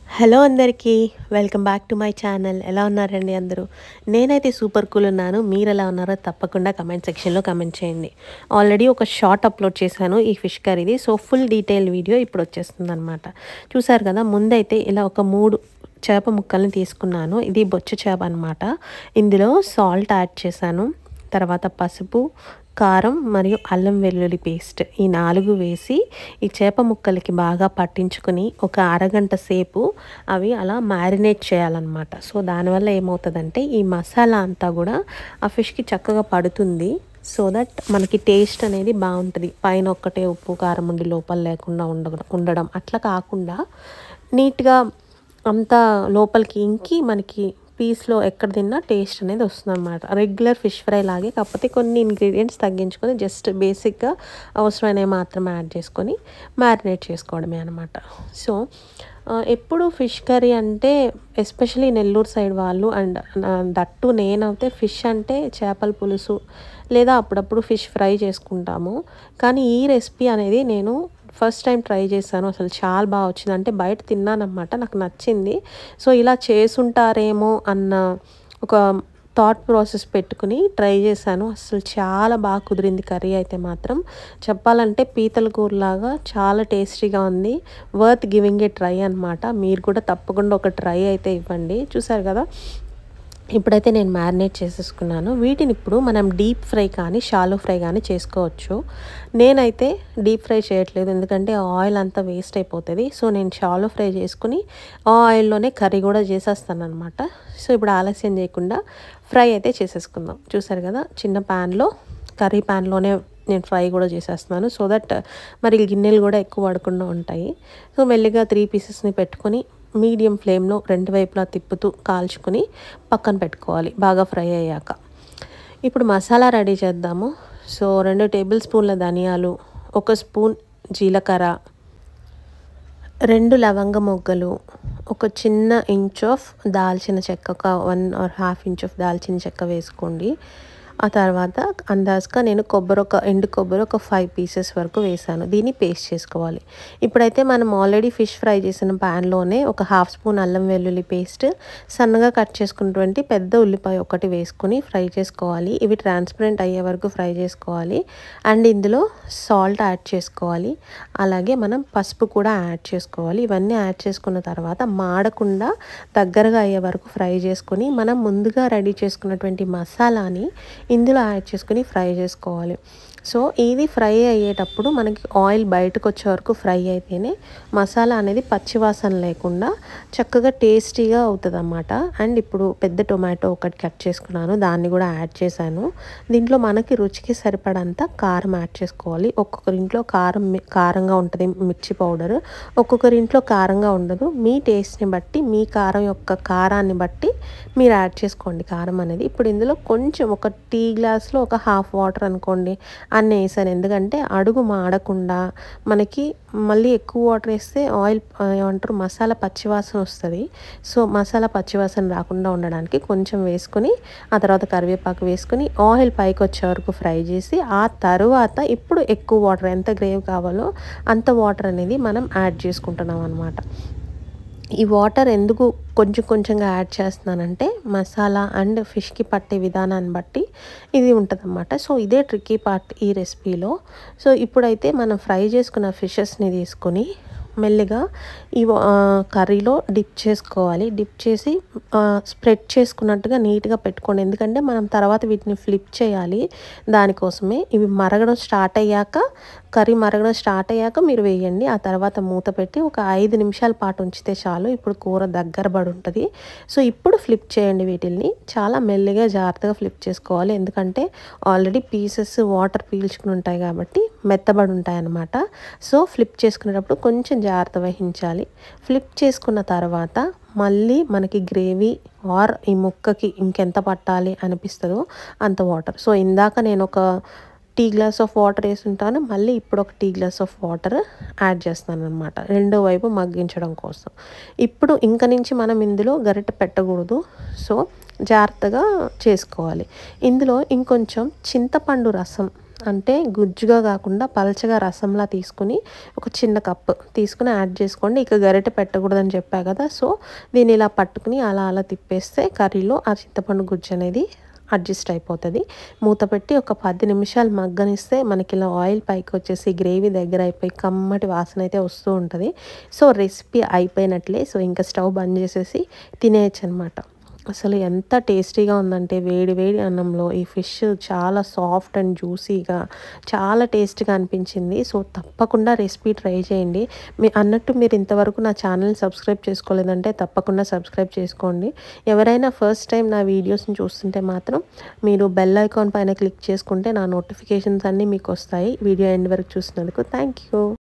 Hello అందరికీ welcome back to my channel. ఎలా ఉన్నారండి అందరూ? నేనైతే సూపర్ కూల్ ఉన్నాను. మీరు ఎలా ఉన్నారో తప్పకుండా కమెంట్ సెక్షన్లో కమెంట్ చేయండి. ఆల్రెడీ ఒక షార్ట్ అప్లోడ్ చేశాను ఈ ఫిష్ కర్రీది. సో ఫుల్ డీటెయిల్ వీడియో ఇప్పుడు వచ్చేస్తుంది అనమాట. చూసారు కదా, ముందైతే ఇలా ఒక 3 చేప ముక్కల్ని తీసుకున్నాను. ఇది బొచ్చు చేప అనమాట. ఇందులో సాల్ట్ యాడ్ చేశాను, తర్వాత పసుపు, కారం మరియు అల్లం వెల్లుల్లి పేస్ట్ ఈ 4 వేసి ఈ చేప ముక్కలకి బాగా పట్టించుకొని ఒక అరగంట సేపు అవి అలా మ్యారినేట్ చేయాలన్నమాట. సో దానివల్ల ఏమవుతుందంటే ఈ మసాలా అంతా కూడా ఆ ఫిష్కి చక్కగా పడుతుంది. సో దట్ మనకి టేస్ట్ అనేది బాగుంటుంది. పైన ఒక్కటే ఉప్పు కారం ఉండి లోపల లేకుండా ఉండడం అట్లా కాకుండా నీట్గా అంతా లోపలికి ఇంకి మనకి పీస్లో ఎక్కడ తిన్నా టేస్ట్ అనేది వస్తుంది అనమాట. రెగ్యులర్ ఫిష్ ఫ్రై లాగే, కాకపోతే కొన్ని ఇంగ్రీడియంట్స్ తగ్గించుకొని జస్ట్ బేసిక్గా అవసరమైనవి మాత్రం యాడ్ చేసుకొని మ్యారినేట్ చేసుకోవడమే అనమాట. సో ఎప్పుడు ఫిష్ కర్రీ అంటే ఎస్పెషలీ నెల్లూరు సైడ్ వాళ్ళు అండ్ దట్టు నేనైతే ఫిష్ అంటే చేపల పులుసు లేదా అప్పుడప్పుడు ఫిష్ ఫ్రై చేసుకుంటాము. కానీ ఈ రెసిపీ అనేది నేను ఫస్ట్ టైం ట్రై చేశాను. అసలు చాలా బాగా వచ్చింది. అంటే బయట తిన్నానమాట, నాకు నచ్చింది. సో ఇలా చేసుంటారేమో అన్న ఒక థాట్ ప్రాసెస్ పెట్టుకుని ట్రై చేశాను. అసలు చాలా బాగా కుదిరింది కర్రీ అయితే మాత్రం. చెప్పాలంటే పీతల కూరలాగా చాలా టేస్టీగా ఉంది. వర్త్ గివింగ్ ఏ ట్రై అనమాట. మీరు కూడా తప్పకుండా ఒక ట్రై అయితే ఇవ్వండి. చూసారు కదా, ఇప్పుడైతే నేను మ్యారినేట్ చేసేసుకున్నాను. వీటిని ఇప్పుడు మనం డీప్ ఫ్రై కానీ షాలో ఫ్రై కానీ చేసుకోవచ్చు. నేనైతే డీప్ ఫ్రై చేయట్లేదు, ఎందుకంటే ఆయిల్ అంతా వేస్ట్ అయిపోతుంది. సో నేను షాలో ఫ్రై చేసుకుని ఆ ఆయిల్లోనే కర్రీ కూడా చేసేస్తాను అనమాట. సో ఇప్పుడు ఆలస్యం చేయకుండా ఫ్రై అయితే చేసేసుకుందాం. చూసారు కదా, చిన్న ప్యాన్లో కర్రీ ప్యాన్లోనే నేను ఫ్రై కూడా చేసేస్తున్నాను. సో దట్ మరి గిన్నెలు కూడా ఎక్కువ పడకుండా ఉంటాయి. సో మెల్లిగా 3 పీసెస్ని పెట్టుకొని మీడియం ఫ్లేమ్లో 2 వైపులా తిప్పుతూ కాల్చుకుని పక్కన పెట్టుకోవాలి బాగా ఫ్రై అయ్యాక. ఇప్పుడు మసాలా రెడీ చేద్దాము. సో 2 టేబుల్ స్పూన్ల ధనియాలు, 1 స్పూన్ జీలకర్ర, 2 లవంగ మొగ్గలు, ఒక చిన్న ఇంచ్ ఆఫ్ దాల్చిన చెక్క, ఒక 1 or ½ ఇంచ్ ఆఫ్ దాల్చిన చెక్క వేసుకోండి. ఆ తర్వాత అందాజుగా నేను ఎండు కొబ్బరి ఒక 5 పీసెస్ వరకు వేసాను. దీన్ని పేస్ట్ చేసుకోవాలి. ఇప్పుడైతే మనం ఆల్రెడీ ఫిష్ ఫ్రై చేసిన ప్యాన్లోనే ఒక ½ స్పూన్ అల్లం వెల్లుల్లి పేస్ట్, సన్నగా కట్ చేసుకున్నటువంటి పెద్ద ఉల్లిపాయ ఒకటి వేసుకొని ఫ్రై చేసుకోవాలి. ఇవి ట్రాన్స్పరెంట్ అయ్యే వరకు ఫ్రై చేసుకోవాలి. అండ్ ఇందులో సాల్ట్ యాడ్ చేసుకోవాలి. అలాగే మనం పసుపు కూడా యాడ్ చేసుకోవాలి. ఇవన్నీ యాడ్ చేసుకున్న తర్వాత మాడకుండా దగ్గరగా అయ్యే వరకు ఫ్రై చేసుకొని మనం ముందుగా రెడీ చేసుకున్నటువంటి మసాలాని ఇందులో యాడ్ చేసుకుని ఫ్రై చేసుకోవాలి. సో ఇది ఫ్రై అయ్యేటప్పుడు మనకి ఆయిల్ బయటకు వచ్చే వరకు ఫ్రై అయితేనే మసాలా అనేది పచ్చివాసన లేకుండా చక్కగా టేస్టీగా అవుతుంది అన్నమాట. అండ్ ఇప్పుడు పెద్ద టొమాటో ఒకటి కట్ చేసుకున్నాను, దాన్ని కూడా యాడ్ చేశాను. దీంట్లో మనకి రుచికి సరిపడంత కారం యాడ్ చేసుకోవాలి. ఒక్కొక్కరింట్లో కారంగా ఉంటుంది మిర్చి పౌడర్, ఒక్కొక్కరింట్లో కారంగా ఉండదు. మీ టేస్ట్ని బట్టి, మీ కారం యొక్క కారాన్ని బట్టి మీరు యాడ్ చేసుకోండి కారం అనేది. ఇప్పుడు ఇందులో కొంచెం ఒక టీ గ్లాస్లో ఒక ½ వాటర్ అనుకోండి అన్నీ వేసాను. ఎందుకంటే అడుగు మాడకుండా మనకి మళ్ళీ ఎక్కువ వాటర్ వేస్తే ఆయిల్ ఏమంటారు మసాలా పచ్చివాసన వస్తుంది. సో మసాలా పచ్చివాసన రాకుండా ఉండడానికి కొంచెం వేసుకొని ఆ తర్వాత కరివేపాకు వేసుకొని ఆయిల్ పైకి వచ్చే వరకు ఫ్రై చేసి ఆ తర్వాత ఇప్పుడు ఎక్కువ వాటర్, ఎంత గ్రేవీ కావాలో అంత వాటర్ అనేది మనం యాడ్ చేసుకుంటున్నాం అన్నమాట. ఈ వాటర్ ఎందుకు కొంచెం కొంచెంగా యాడ్ చేస్తున్నానంటే మసాలా అండ్ ఫిష్కి పట్టే విధానాన్ని బట్టి ఇది ఉంటుందన్నమాట. సో ఇదే ట్రిక్కీ పార్ట్ ఈ రెసిపీలో. సో ఇప్పుడైతే మనం ఫ్రై చేసుకున్న ఫిషెస్ని తీసుకొని మెల్లిగా ఈ కర్రీలో డిప్ చేసుకోవాలి. డిప్ చేసి స్ప్రెడ్ చేసుకున్నట్టుగా నీట్గా పెట్టుకోండి. ఎందుకంటే మనం తర్వాత వీటిని ఫ్లిప్ చేయాలి. దానికోసమే ఇవి మరగడం స్టార్ట్ అయ్యాక, కర్రీ మరగడం స్టార్ట్ అయ్యాక మీరు వేయండి. ఆ తర్వాత మూత పెట్టి ఒక 5 నిమిషాల పాటు ఉంచితే చాలు. ఇప్పుడు కూర దగ్గర పడి ఉంటుంది. సో ఇప్పుడు ఫ్లిప్ చేయండి. వీటిల్ని చాలా మెల్లిగా జాగ్రత్తగా ఫ్లిప్ చేసుకోవాలి. ఎందుకంటే ఆల్రెడీ పీసెస్ వాటర్ పీల్చుకుని ఉంటాయి కాబట్టి మెత్తబడి ఉంటాయి అన్నమాట. సో ఫ్లిప్ చేసుకునేటప్పుడు కొంచెం జాగ్రత్త వహించాలి. ఫ్లిప్ చేసుకున్న తర్వాత మళ్ళీ మనకి గ్రేవీ ఆర్ ఈ ముక్కకి ఇంకెంత పట్టాలి అనిపిస్తుందో అంత వాటర్. సో ఇందాక నేను ఒక టీ గ్లాస్ ఆఫ్ వాటర్ వేసుంటాను, మళ్ళీ ఇప్పుడు ఒక tea glass of water add చేస్తాను అనమాట, రెండో వైపు మగ్గించడం కోసం. ఇప్పుడు ఇంక నుంచి మనం ఇందులో గరిటె పెట్టకూడదు. సో జాగ్రత్తగా చేసుకోవాలి. ఇందులో ఇంకొంచెం చింతపండు రసం అంటే గుజ్జుగా కాకుండా పలచగా రసంలా తీసుకుని ఒక చిన్న కప్పు తీసుకుని యాడ్ చేసుకోండి. ఇక గరిటె పెట్టకూడదని చెప్పా కదా, సో దీన్ని ఇలా పట్టుకుని అలా అలా తిప్పేస్తే కర్రీలో ఆ చింతపండు గుజ్జు అనేది అడ్జస్ట్ అయిపోతుంది. మూత పెట్టి ఒక 10 నిమిషాలు మగ్గనిస్తే మనకి ఇలా ఆయిల్ పైకి వచ్చేసి గ్రేవీ దగ్గర అయిపోయి కమ్మటి వాసన అయితే వస్తూ ఉంటుంది. సో రెసిపీ అయిపోయినట్లే. సో ఇంకా స్టవ్ బంద్ చేసేసి తినేయచ్చు అనమాట. అసలు ఎంత టేస్టీగా ఉందంటే వేడి వేడి అన్నంలో ఈ ఫిష్ చాలా సాఫ్ట్ అండ్ జ్యూసీగా చాలా టేస్ట్గా అనిపించింది. సో తప్పకుండా రెసిపీ ట్రై చేయండి. మీరు ఇంతవరకు నా ఛానల్ని సబ్స్క్రైబ్ చేసుకోలేదంటే తప్పకుండా సబ్స్క్రైబ్ చేసుకోండి. ఎవరైనా ఫస్ట్ టైం నా వీడియోస్ని చూస్తుంటే మాత్రం మీరు బెల్ ఐకాన్ పైన క్లిక్ చేసుకుంటే నా నోటిఫికేషన్స్ అన్నీ మీకు వస్తాయి. వీడియో ఎండ్ వరకు చూసినందుకు థ్యాంక్ యూ.